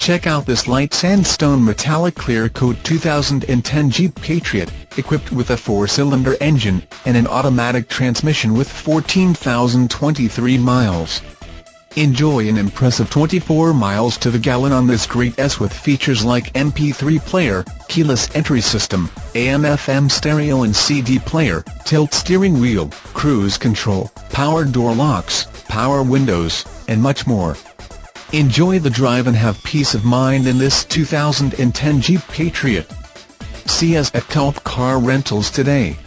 Check out this light sandstone metallic clear coat 2010 Jeep Patriot, equipped with a 4-cylinder engine and an automatic transmission with 14,023 miles. Enjoy an impressive 24 miles to the gallon on this great S with features like MP3 Player, keyless entry system, AM/FM stereo and CD player, tilt steering wheel, cruise control, power door locks, power windows, and much more. Enjoy the drive and have peace of mind in this 2010 Jeep Patriot. See us at Kulp Car Rentals today.